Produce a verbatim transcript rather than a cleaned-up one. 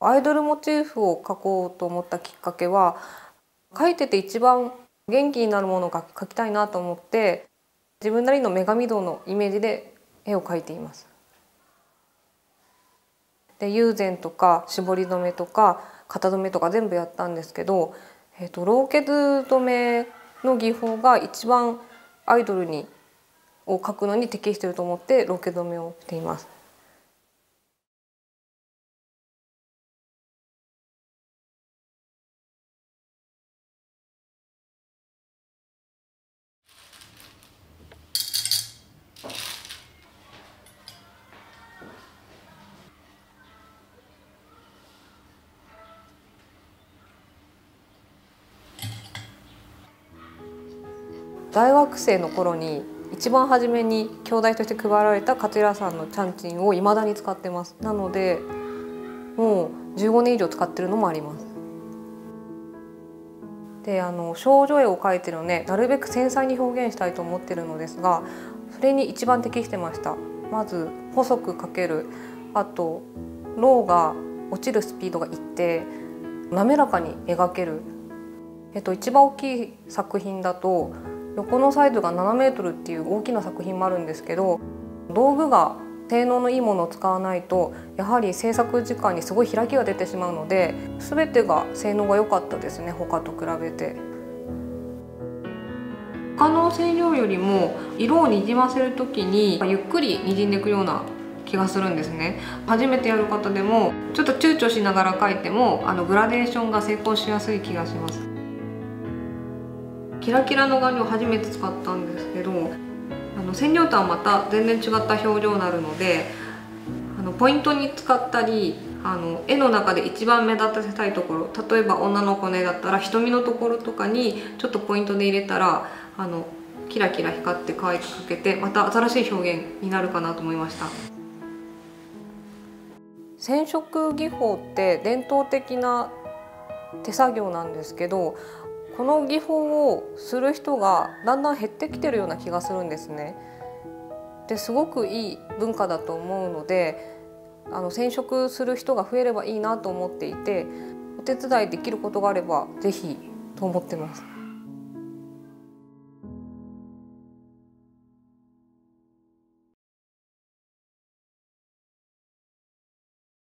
アイドルモチーフを描こうと思ったきっかけは、描いてて一番元気になるものが描きたいなと思って、自分なりの女神像のイメージで絵を描いています。で友禅とか絞り染めとか型染めとか全部やったんですけど、えーと、ローケズ染めの技法が一番アイドルにを描くのに適していると思ってローケ染めをしています。大学生の頃に一番初めに教材として配られた勝浦さんのちゃんちんを未だに使ってます。なのでもうじゅうごねん以上使ってるのもあります。であの少女絵を描いてるのでなるべく繊細に表現したいと思ってるのですが、それに一番適してました。まず細く描ける、あとローが落ちるスピードが一定、滑らかに描ける。えっと一番大きい作品だと横のサイズがななメートルっていう大きな作品もあるんですけど、道具が性能のいいものを使わないとやはり制作時間にすごい開きが出てしまうので、全てが性能が良かったですね、他と比べて。他の染料よりも色をにじませる時にゆっくりにじんでいくような気がするんですね。初めてやる方でもちょっと躊躇しながら描いてもあのグラデーションが成功しやすい気がします。キラキラの顔料を初めて使ったんですけど、あの染料とはまた全然違った表情になるので、あのポイントに使ったりあの絵の中で一番目立たせたいところ、例えば女の子の絵だったら瞳のところとかにちょっとポイントで入れたらあのキラキラ光って可愛く描けて、また新しい表現になるかなと思いました。染色技法って伝統的な手作業なんですけど、この技法をする人がだんだん減ってきてるような気がするんですね。ですごくいい文化だと思うので、あの染色する人が増えればいいなと思っていて、お手伝いできることがあればぜひと思ってます。